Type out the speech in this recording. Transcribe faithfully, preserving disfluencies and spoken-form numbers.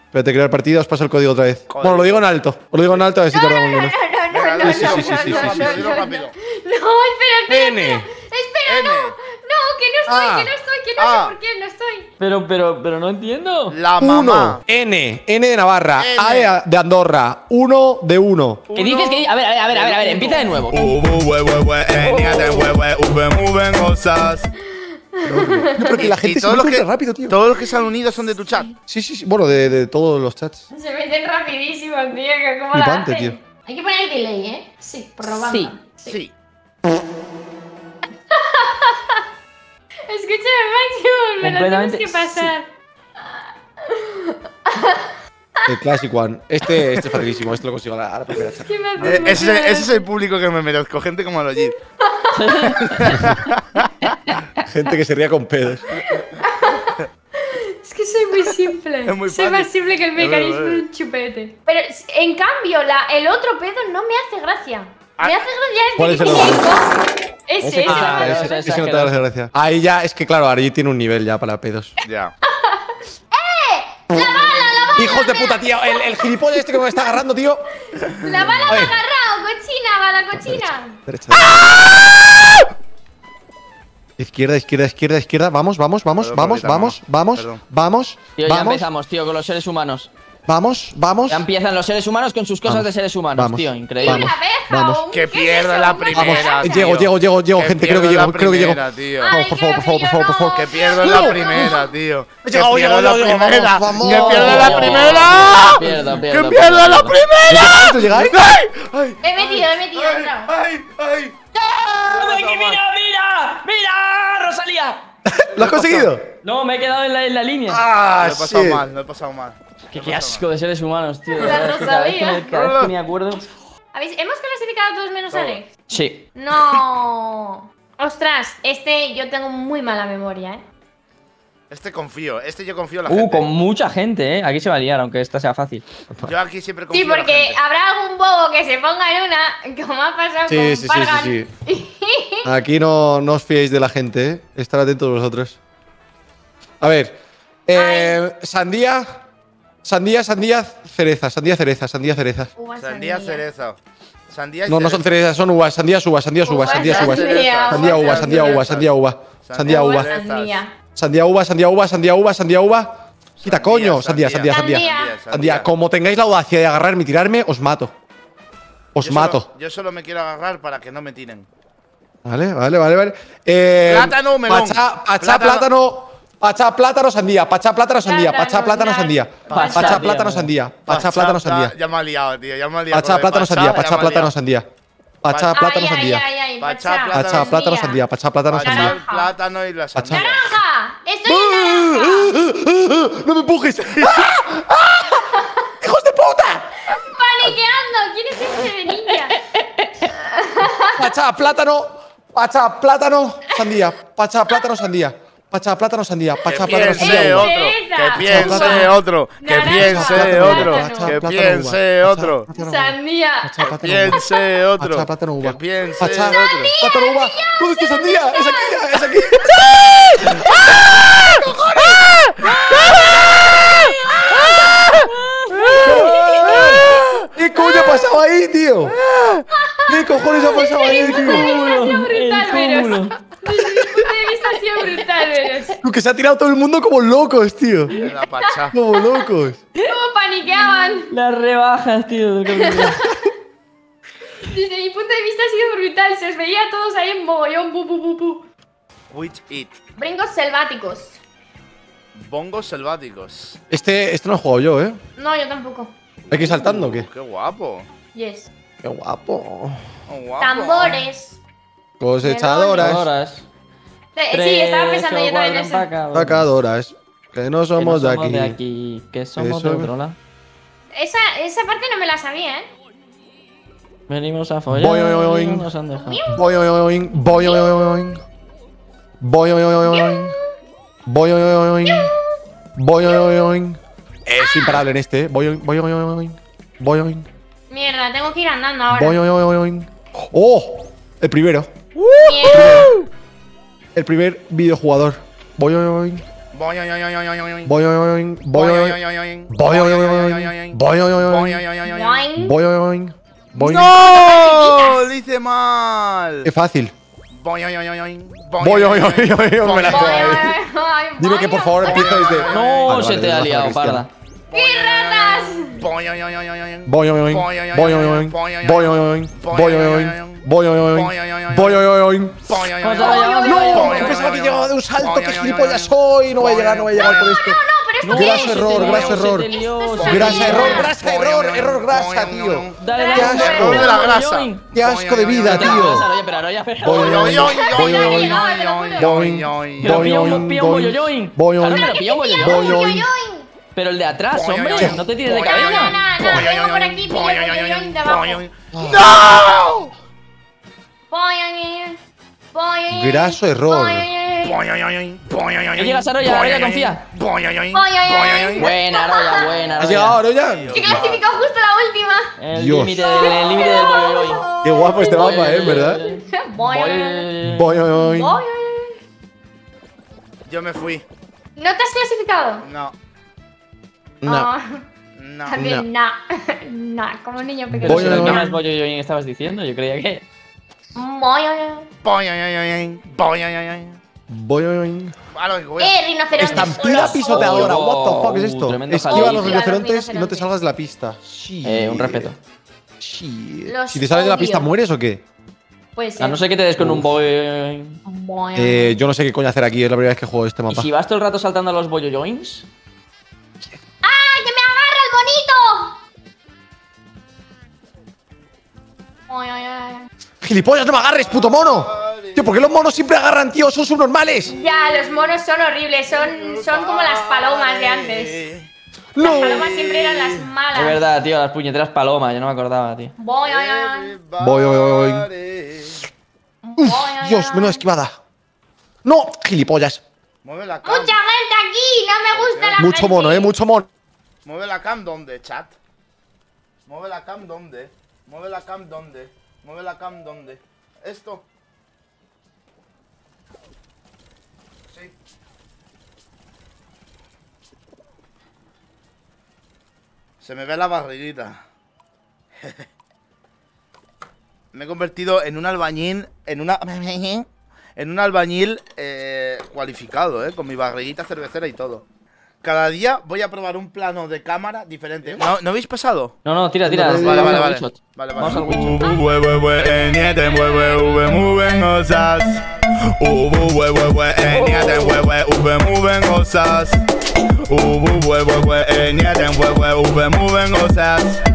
Espérate, crear partida, os paso el código otra vez. Código. Bueno, lo digo en alto. Os lo digo en alto a ver si No, no, tardamos no, menos. no, no, no, no, Sí, sí, sí, sí, sí, no, sí, no, sí, no, sí. no, Rápido. no, espera, espera, N. espera, N. no, no, que no estoy, Ah. que no estoy, que no Ah. sé por qué no estoy. Pero, pero, pero no entiendo. La mamá. Uno. N. N de Navarra. N. A de, de Andorra. Uno de uno. ¿Qué dices? ¿Qué? A ver, a ver, a ver, a ver, a ver, empieza de nuevo. No, pero que la gente Y se todos los mete que, rápido, tío. todos los que se han unido son de tu chat. Sí, sí, sí. Bueno, de, de todos los chats. Se meten rapidísimo, tío, que cómo Flipante, la hacen. tío. Hay que poner el delay, ¿eh? Sí, probando. Sí. Sí. Escúchame, Máximo, me lo tienes Completamente que pasar. El Classic One. Este, este es facilísimo. Este lo consigo a la, a la primera chat. ¿Qué me haces Eh, ese, es el, emocionar? ese es el público que me merezco. Gente como Logit. Gente que se ría con pedos. Es que soy muy simple. Es muy soy fácil. más simple que el Es muy mecanismo de fácil. un chupete. Pero, en cambio, la, el otro pedo no me hace gracia. Ah. Me hace gracia este ¿Cuál es que el tiene otro? co- Ese, ese. Ah, me hace ese- gracia. Ese, ese no te da gracia. Ahí ya, es que claro, ahí tiene un nivel ya para pedos. Ya. Hijos de puta, tío. El, el gilipollas este que me está agarrando, tío. La bala A me ha ver. agarrado, cochina, bala cochina. Derecha. Izquierda, izquierda, izquierda, izquierda. Vamos, vamos, vamos, Perdón, vamos, Pablita, vamos, no. vamos, Perdón. vamos, Tío, ya vamos, empezamos, tío, con los seres humanos. vamos, vamos. Ya empiezan los seres humanos con sus cosas Vamos. de seres humanos, Vamos. tío. Increíble. Vamos. Una abeja vamos. o un- Que ¿qué es pierda eso? la Un primera. macaco. tío. Llego, llego, llego, llego, Que gente, creo que pierda llego, la creo que llego. primera, tío. Ay, Vamos, por favor, por favor, por favor, por favor. Que pierda No, la no. primera, tío. Que Llego, pierda llego, la llego, primera. vamos, Que vamos. pierda la Llego. primera. Pierdo, pierdo, Que pierdo, pierda la pierdo. primera. ¿Esto llegáis? ¡Ay! ¡Ay! Me he metido, he metido, he entrado. ¡Ay! ¡Ay! ¡Mira, mira, mira! ¡Mira, Rosalía! ¿Lo has conseguido? No, me he quedado en la, en la línea. Ah, Lo he pasado shit. mal, lo he pasado mal. Qué, qué asco de seres humanos, tío. La Cada vez que- cada vez que me- Rosalía. Cada vez que me acuerdo. ¿Habéis- ¿Hemos clasificado todos menos Todo. Alex? Sí. No. Ostras, este yo tengo muy mala memoria, ¿eh? Este confío, este yo confío en la Uh, gente. con mucha gente, eh. Aquí se va a liar, aunque esta sea fácil. Yo aquí siempre confío Sí, en la porque gente. habrá algún bobo que se ponga en una, como ha pasado Sí, con sí, sí, Pargan. sí, sí. Aquí no, no os fiéis de la gente, ¿eh? Estar atentos vosotros. A ver. Eh, sandía. Sandía, sandía, cereza. Sandía, cereza, sandía, cereza. Uvas, Sandía, cereza. Sandía y No, no son cereza. cerezas, son uvas. Sandías, uvas, sandías, uvas, Uvas, sandías, uvas. sandía, Sandía, uvas, uva, sandía, uva, sandía, uva. Sandía, Uvas, uva. cerezas. Sandía. Sandía, uva, sandía, uva, sandía, uva, sandía, uva. Quita, coño. Sandía, sandía, sandía. Sandía. Sandía, como tengáis la audacia de agarrarme y tirarme, os mato. Os Yo mato. Solo, yo solo me quiero agarrar para que no me tiren. Vale, vale, vale, vale. Eh, Plátano, melón. Pachá, pachá, Plátano. plátano. Pachá, plátano, sandía. Pachá, plátano, sandía. Plátano, Pachá, plátano, ya. sandía. Pachá, Pachá, tío, plátano, tío. sandía. Pachá, plátano, sandía. Ya me ha liado, tío. Ya me ha liado. Pachá, con lo de plátano, pachá, sandía. ya me Pachá, ha plátano, liado. sandía. Pachá, Ay, plátano, ay, sandía. ay, ay, Pachá, pachá, plátano, Pachá, plátano, sandía. Pachá, plátano, Pachá, sandía. el plátano y la sandía. ¡Naranja! ¡Estoy en naranja! ¡No me empujes! ¡Ah! ¡Ah! ¡Hijos de puta! ¡Paniqueando! ¿Quién es ese de niña? Pachá, plátano. Pachá, plátano, sandía. Pachá, plátano, sandía. Pachá, plátano, sandía. Pachá, Que plátano, piense sandía. otro. Cereza. Que piense Plátano. otro. Que Naranja. piense Plátano. otro. Plátano. Que Plátano, piense uva. otro. Pachá, plátano, Sandía. Pachá, plátano, uva. Piense otro. Pachá, plátano, uva. Que piense Pachá, otro. plátano, uva. ¿Dónde está sandía? Es aquí, es aquí. ¿Qué coño ha pasado ahí, tío? ¿Qué cojones ha pasado ahí, tío? Ha sido brutal, El Veros. cúmulo. Desde mi punto de vista ha sido brutal, Veros. Tú, que se ha tirado todo el mundo como locos, tío. La pachá. Como locos. ¿Cómo paniqueaban? Las rebajas, tío. del capítulo. Desde mi punto de vista ha sido brutal. Se os veía a todos ahí en mogollón. Bu, bu, bu, bu. Which it. Brincos selváticos. Bongos selváticos. Este, este no lo he jugado yo, ¿eh? No, yo tampoco. ¿Hay que ir saltando o qué? Qué guapo. Yes. Qué guapo. Oh, guapo. Tambores. Cosechadoras, Horas. Eh, Sí, estaba pensando yo también en eso. sacadoras, que no somos de aquí. aquí. Que somos de Eso. otro lado. Esa, esa parte no me la sabía, ¿eh? Venimos a follar. Boing, boing, y boing. no nos han dejado. Boing, boing, boing, boing, boing, boing. Boing, boing, boing, boing. Boing, boing, boing, boing. Boing, boing, boing, boing. Es imparable en este, ¿eh? Boing, boing, boing, boing. Boing, boing. Mierda, tengo que ir andando ahora. Boing, boing, boing, boing. ¡Oh! El primero. Mierda. El primer videojugador. Boing, boing, boing. Boing, oing, oing, oing, oing, oing. Boing, oing, oing, boing, Boing, oing, oing, oing, oing. boing, oing, oing, Boing, oing, oing. boing, oing, oing, Boing, oing, oing, oing. Boing. boing, oing, oing, boing. ¡No! Lo hice mal. Qué fácil. Boing, oing, oing, oing. Boing, oing, oing, oing, oing, me la Boing, juego oing, ahí. oing. Ay, Dime que por favor vaya. empiezo desde. No, Vale, se vale, te ha vas a liado, Cristiano. parda. ¡Qué ratas! Boing, oing, oing, oing, oing. Boing, oing, oing, boing, oing, oing, boing, oing, oing, boing, oing, oing, boing, oing, oing, boing, oing, oing. Boing, oing, ¿Cómo oing, te va a oing. llevar? No, Boing, que oing, pensaba oing, que llegaba de un salto, boing, que oing, gilipollas oing. soy. No voy a llegar, no voy a llegar por esto. No, pero esto qué Grasa es. error, grasa error. Se te lió, Esto se es te Grasa lió. error, grasa error, error grasa, tío. Dale, Qué dale, asco. dale, De la dale, grasa. yoing. Qué asco de vida, Te la tío. vas a rollo, pero ahora ya, pero- Boing, Boing, oing, oing, boing, oing, oing, oing, boing, oing, Pero boing, pilla un boing, pilla un boing, bollo yoing. boing, Claro, boing, pero pilla un bollo boing, yoing. boing. Pero el de atrás, Boing, hombre, oing, no te tires de boing, No, cabeza. no, no, no, vengo por aquí, pillo el bollo de abajo. ¡No! Boing, boing, Graso error. boing. No llegas a Roya, Roya, confía. Boing, boing. Buena, Roya, buena, ¿Has Roya. llegado ahora ya? He clasificado justo la última. El Dios. límite del el límite del bollo yoing. Qué guapo este mapa, eh, ¿verdad? Boing, Boing. Boing, oing, oing. boing. Yo me fui. ¿No te has clasificado? No, No. Ah, no. también, nah. Nah, como un niño Pero pequeño. Boing, si no, ¿qué oing. más bollo yoing estabas diciendo? Yo creía que. Boing, boing. Boing, oing, oing, boing, oing, oing. Boing, oing, oing. A lo que voy a- Eh, rinoceronte. Estampida solo. pisoteadora. Oh, What the fuck es uh, esto? tremendo Esquiva a jaleo. los Sí, claro, rinocerontes y no rinoceronte. te salgas de la pista. Sí. Eh, un respeto. Sí. Los Si te sales de la pista, odio. ¿mueres o qué? Pues sí. A no ser que te des con un boing. Boing. Eh, yo no sé qué coño hacer aquí, es la primera vez que juego este ¿Y mapa. si vas todo el rato saltando a los bollo yoings? ¡Ah, que me agarra el bonito! Boing, boing, boing. ¡Gilipollas, no me agarres, puto mono! Tío, ¿por qué los monos siempre agarran, tío? Son subnormales. Ya, los monos son horribles, son, son como las palomas de antes. ¡No! Las palomas siempre eran las malas. Es verdad, tío, las puñeteras palomas, yo no me acordaba, tío. Boing, boing, boing. Voy, voy, voy, voy. Boing, boing, Dios, boing. menuda esquivada. ¡No! ¡Gilipollas! Mueve la cam. Mucha gente aquí, no me gusta la Mucho gente. mono, eh, mucho mono. Mueve la cam dónde, chat. Mueve la cam dónde. Mueve la cam dónde. Mueve la cam dónde. Esto. Sí. Se me ve la barriguita. Me he convertido en un albañil. En una. En un albañil eh, cualificado, eh. Con mi barriguita cervecera y todo. Cada día voy a probar un plano de cámara diferente. ¿No, ¿no habéis pasado? No, no, tira, tira. Vale, Vale, Vamos vale, al vale. one shot. Vale, Vamos al vale. one shot. Ubu, we, we, we, eniete, we, we, ube, muven osas. Ubu, we, we, we, eniete, we, we, ube, muven osas. Ubu, we, we, we, eniete, we, we, ube, muven osas.